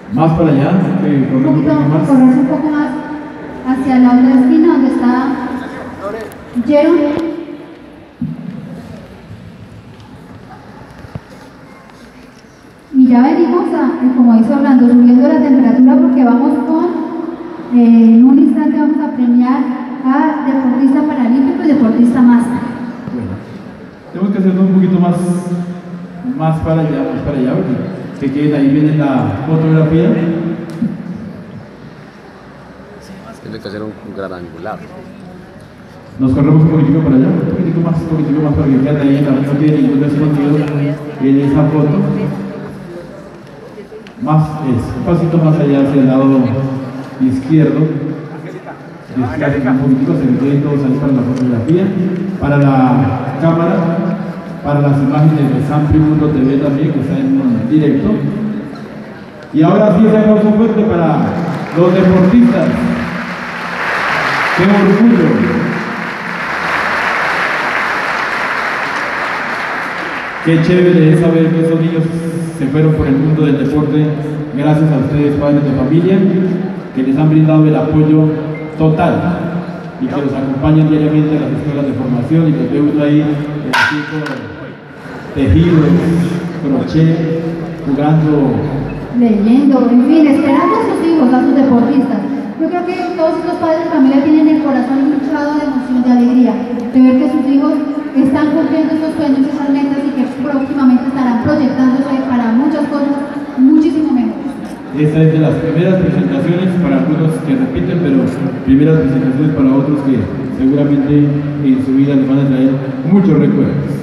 Más para allá, correrse un poco más hacia la otra esquina donde está Jeron. Y ya venimos como dice Orlando, subiendo la temperatura porque vamos en un instante vamos a premiar a deportista paralímpico y deportista máster. Bueno, tenemos que hacerlo un poquito más para allá, porque que queden ahí viene la fotografía. Tiene que hacer un gran angular. Nos corremos un poquitico para allá, un poquitico más para que queden ahí, no tiene ningún escondido en esa foto. Un pasito más allá hacia el lado izquierdo. Un poquitico, se me queden todos ahí para la fotografía, para la cámara, para las imágenes de Samprimundo.tv también, que está en directo. Y ahora sí, ese aplauso fuerte para los deportistas. ¡Qué orgullo! Qué chévere es saber que esos niños se fueron por el mundo del deporte gracias a ustedes, padres de familia, que les han brindado el apoyo total y que los acompañan diariamente a las escuelas de formación y los veo ahí haciendo tejidos, crochet, jugando, leyendo, en fin, esperando a sus hijos, a sus deportistas. Yo creo que todos estos padres de familia tienen el corazón hinchado de emoción, de alegría, de ver que sus hijos están cumpliendo esos sueños, esas metas y que próximamente estarán proyectándose para muchas cosas muchísimo mejores. Esta es de las primeras presentaciones para algunos que repiten, pero primeras presentaciones para otros que seguramente en su vida les van a traer muchos recuerdos.